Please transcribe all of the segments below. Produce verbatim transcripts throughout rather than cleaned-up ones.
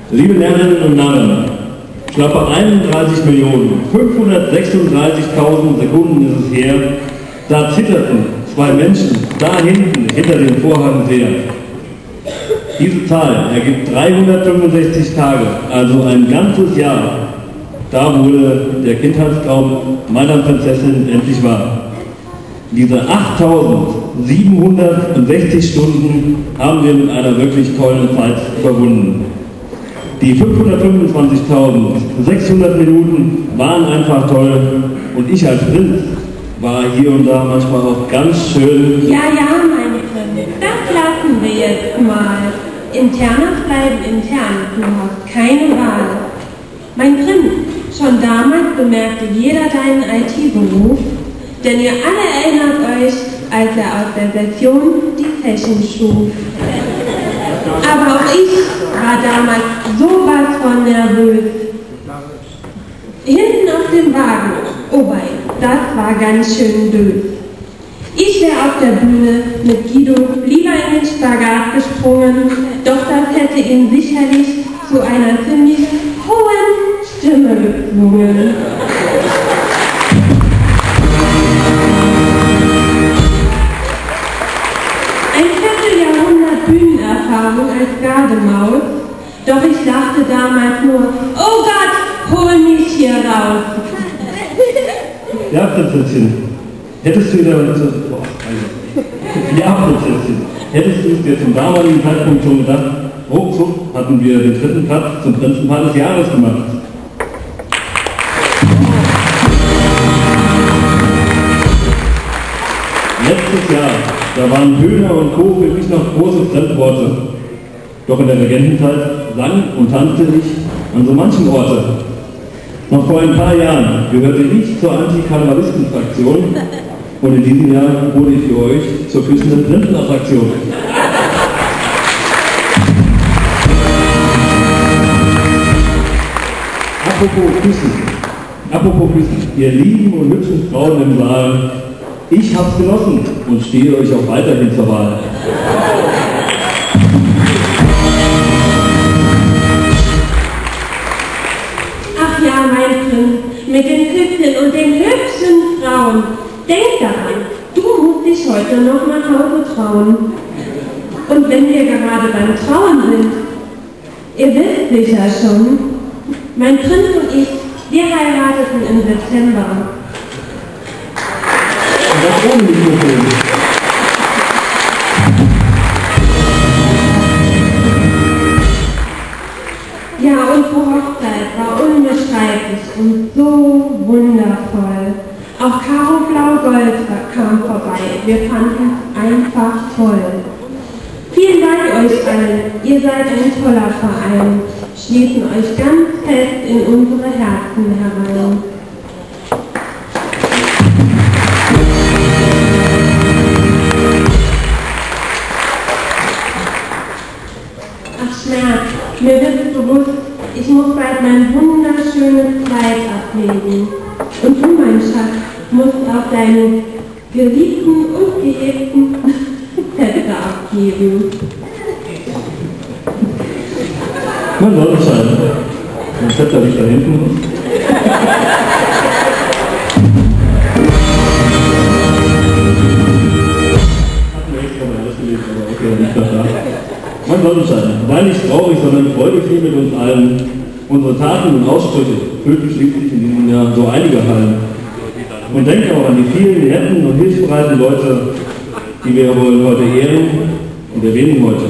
Liebe Närrinnen und Narren, schlappe einunddreißig Millionen fünfhundertsechsunddreißigtausend Sekunden ist es her, da zitterten zwei Menschen da hinten hinter dem Vorhang sehr. Diese Zahl ergibt dreihundertfünfundsechzig Tage, also ein ganzes Jahr. Da wurde der Kindheitstraum meiner Prinzessin endlich wahr. Diese achttausendsiebenhundertsechzig Stunden haben wir mit einer wirklich tollen Zeit verbunden. Die fünfhundertfünfundzwanzigtausendsechshundert Minuten waren einfach toll und ich als Prinz war hier und da manchmal auch ganz schön. Ja, ja, meine Prinz, das lassen wir jetzt mal. Internas bleiben intern, du hast keine Wahl. Mein Prinz, schon damals bemerkte jeder deinen I T-Beruf, denn ihr alle erinnert euch, als er aus der Session die Fashion schuf. Aber auch ich war damals sowas von nervös. Hinten auf dem Wagen, oh wei, das war ganz schön doof. Ich wäre auf der Bühne mit Guido lieber in den Spagat gesprungen, doch das hätte ihn sicherlich zu einer ziemlich hohen Stimme gezwungen. Ein Vierteljahrhundert Bühnenerfahrung als Gardemaus, doch ich dachte damals nur, oh Gott, hol mich hier raus. Ja, Prinzessin, hättest du dir ja, Prinzessin, hättest du es dir zum damaligen Zeitpunkt schon gedacht, ruckzuck hatten wir den dritten Platz zum Prinzenpaar des Jahres gemacht. Letztes Jahr, da waren Höhner und Co. wirklich noch große Fremdworte. Doch in der Regentenzeit sang und tanzte ich an so manchen Orte. Noch vor ein paar Jahren gehörte ich zur Antikarnevalisten-Fraktion und in diesem Jahr wurde ich für euch zur küssenden Prinzenattraktion. Apropos Küssen, apropos Küssen, ihr lieben und hübschen Frauen im Saal, ich hab's genossen und stehe euch auch weiterhin zur Wahl. Ach ja, mein Prinz, mit den Küssen und den hübschen Frauen. Denk daran, du musst dich heute noch nach Hause trauen. Und wenn wir gerade beim Trauen sind, ihr wisst sicher schon, mein Prinz und ich, wir heirateten im September. Und das ohne Mikrofon. Ja, unsere Hochzeit war unbeschreiblich und so wundervoll. Auch Caro Blau-Gold kam vorbei. Wir fanden es einfach toll. Vielen Dank euch allen. Ihr seid ein toller Verein. Schließen euch ganz fest in unsere Herzen herein. Ach Schmerz, mir wird bewusst, ich muss bald mein wunderschönes Kleid ablegen. Und du, mein Schatz, musst auch deinen geliebten und gehegten Sätze abgeben. Man soll es sein. Mein Vetter liegt da hinten. Hatten wir extra mal ausgelegt, aber okay, nicht das da. Man soll es sein. Sei nicht traurig, sondern freudevoll mit uns allen. Unsere Taten und Aussprüche füllten schließlich in diesem Jahr so einige Hallen. Und denkt auch an die vielen netten und hilfsbereiten Leute, die wir wollen heute ehren und erwähnen heute.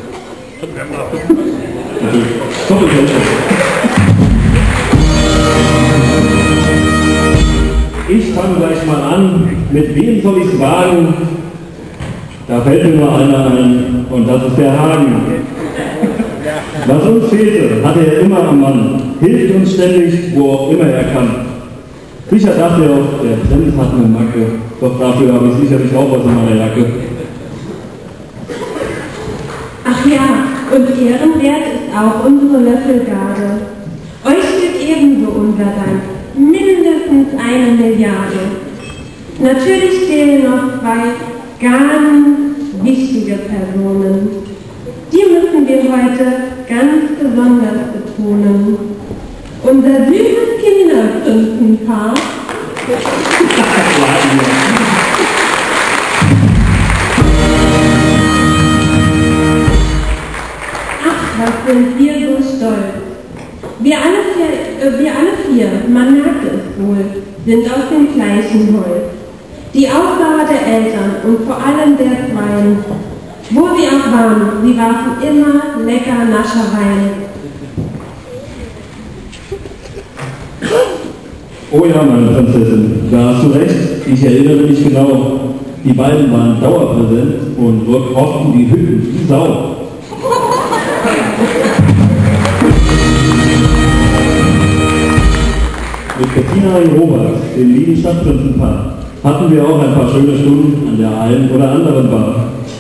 Ich fange gleich mal an. Mit wem soll ich es wagen? Da fällt mir nur einer ein, und das ist der Hagen. Was uns fehlte, hatte er immer am Mann. Hilft uns ständig, wo auch immer er kann. Sicher dachte er auch, der Prinz hat eine Macke. Doch dafür habe ich sicherlich auch was in meiner Jacke. Ach ja, und ehrenwert ist auch unsere Löffelgarde. Euch steht ebenso unser Dank. Mindestens eine Milliarde. Natürlich fehlen noch zwei ganz wichtige Personen. Die müssen wir heute ganz besonders betonen. Unser süßes Kinderprinzenpaar ach, was sind wir so stolz. Wir alle, vier, äh, wir alle vier, man merkt es wohl, sind aus dem gleichen Holz. Die Ausdauer der Eltern und vor allem der Zweien, wo sie auch waren, sie warfen immer lecker Naschereien. Oh ja, meine Prinzessin, da hast du recht, ich erinnere mich genau. Die beiden waren dauerpräsent und rockten die Hütten wie Sau. Mit Bettina und Robert, dem lieben Stadtprinzenpaar, hatten wir auch ein paar schöne Stunden an der einen oder anderen Bar.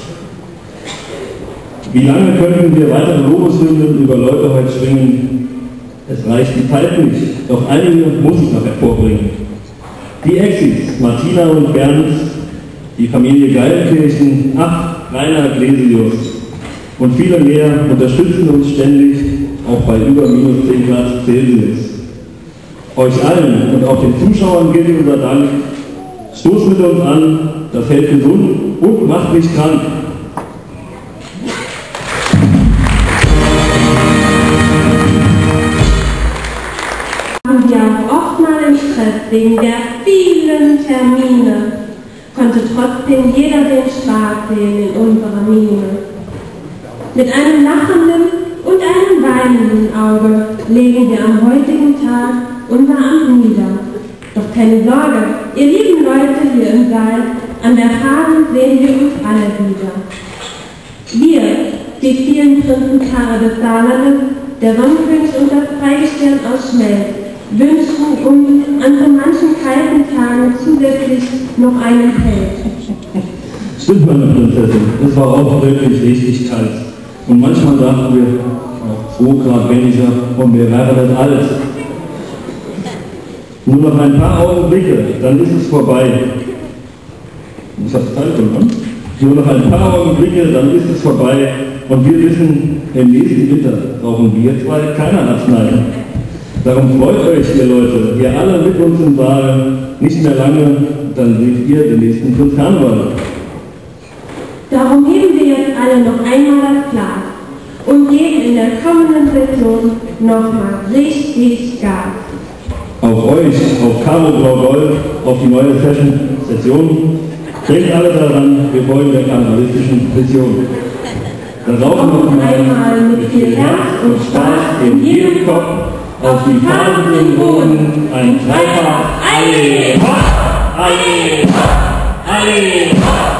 Wie lange könnten wir weitere Lobeshymnen über Leute heute schwingen? Es reicht die Zeit nicht, doch einige muss ich noch hervorbringen. Die Exis, Martina und Bernd, die Familie Geilkirchen, ach, Rainer Glesius und viele mehr unterstützen uns ständig, auch bei über minus zehn Grad Celsius. Euch allen und auch den Zuschauern gilt unser Dank. Stoßt mit uns an, das hält gesund und macht nicht krank. Waren wir auch oft mal im Stress wegen der vielen Termine, konnte trotzdem jeder den Spaß sehen in unserer Miene. Mit einem lachenden und einem weinenden Auge legen wir am heutigen Tag unser Amt nieder. Doch keine Sorge, ihr lieben Leute hier im Saal, an der Farbe sehen wir uns alle wieder. Wir, die vielen Prinzenpaare des Saarlandes, der Sonnenkönig und das Dreigestirn aus Schmelz, wünschen uns an so manchen kalten Tagen zusätzlich noch einen Held. Stimmt, meine Prinzessin, es war auch wirklich richtig kalt. Und manchmal dachten wir, auch zwei Grad weniger und wir wären das alles. Nur noch ein paar Augenblicke, dann ist es vorbei. Ich hab's kalt, oder? Nur noch ein paar Augenblicke, dann ist es vorbei. Und wir wissen, im nächsten Winter brauchen wir zwei keine Arznei. Darum freut euch, ihr Leute, ihr alle mit uns im Saal. Nicht mehr lange, dann seht ihr den nächsten Prinz Karneval. Darum heben wir jetzt alle noch einmal das Glas und geben in der kommenden Session nochmal richtig Gas. Auf euch, auf Caro Blau-Gold, auf die neue Session, Session. Denkt alle daran, wir wollen der karnevalistischen Vision. Dann laufen wir noch einmal mit viel Herz und Spaß in jedem Kopf auf die fahrenden Boden ein Dreifach Alle hopp, alle hopp, alle hopp.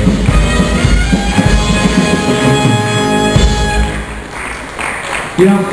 Ja.